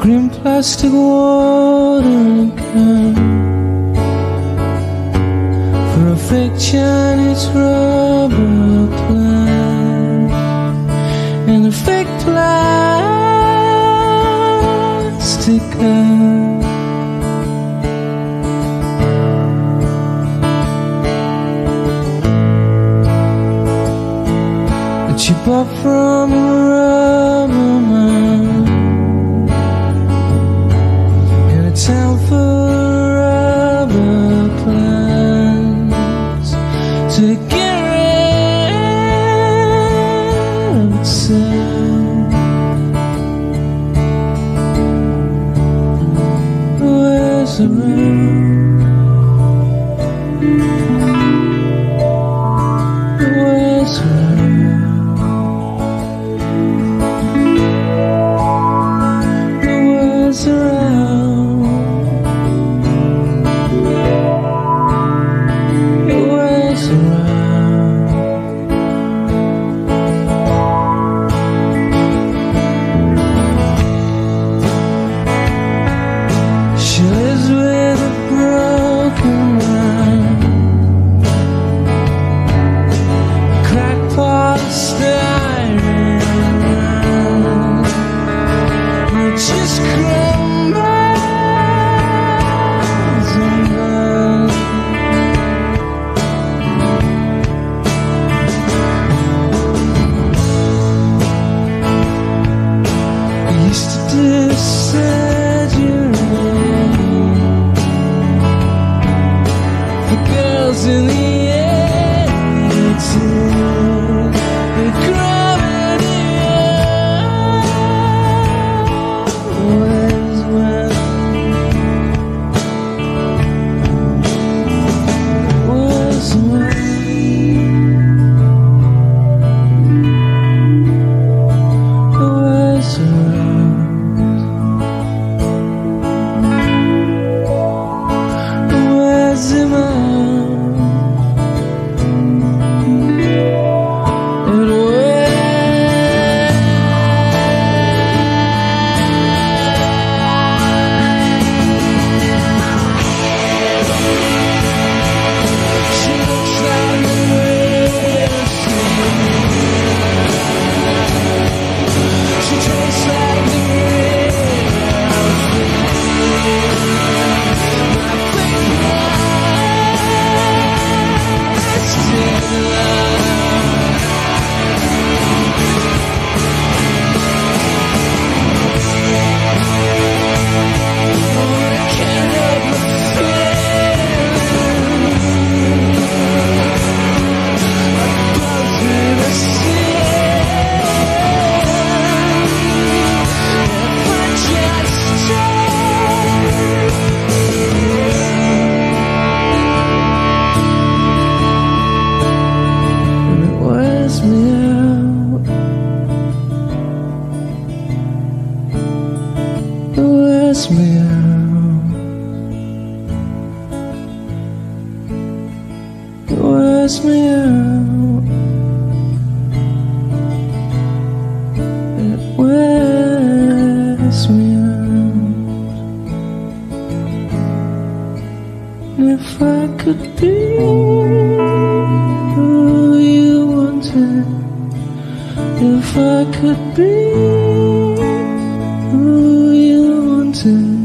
green plastic watering can for a fake Chinese rubber plant and a fake plastic can. She bought from a rubber man in a town full of rubber plants to get rid of itself. Where's the road? Where's the road? She lives with a broken man, a crackpot styrene, it just crumbles and burns. We used to do surgery girls in the 80s, the gravity always went. Always went. Always went. Always went. Wears me out. It wears me out. It wears me out. And if I could be who you wanted, if I could be who you wanted,